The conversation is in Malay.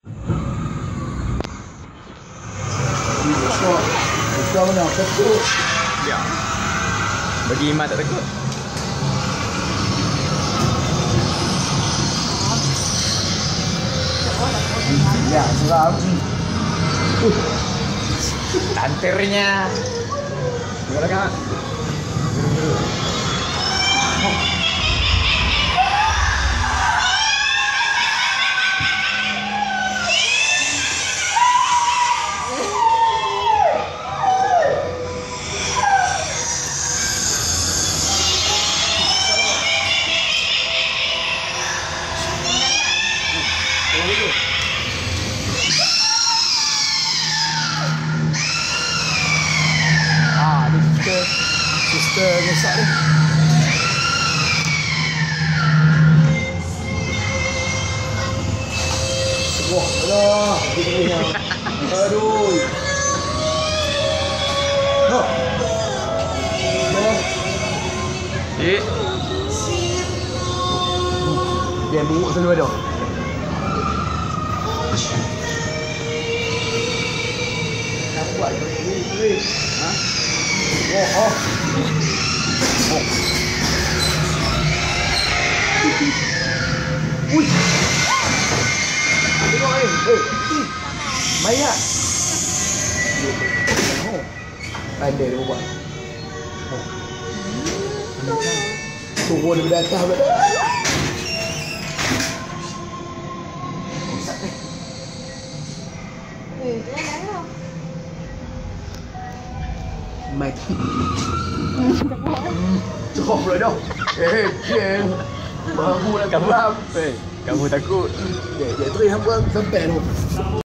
Kau mana takut? Ya. Bagi Iman tak takut. Ya, seram. Tanternya. Boleh kan? Sister Nusa ni. Wah, alah. Aduh. No. Eh, Dia buruk selalu ada. Nak buat ni. Ha? Oh. Ui. Tengok ni. Maya. Oh. Pandai dia buat. Turun daripada atas pula. Mati. Cukup pula dah. Jen. Baru nak kamu kelam. kamu takut. Dia teri hamba sampai tu.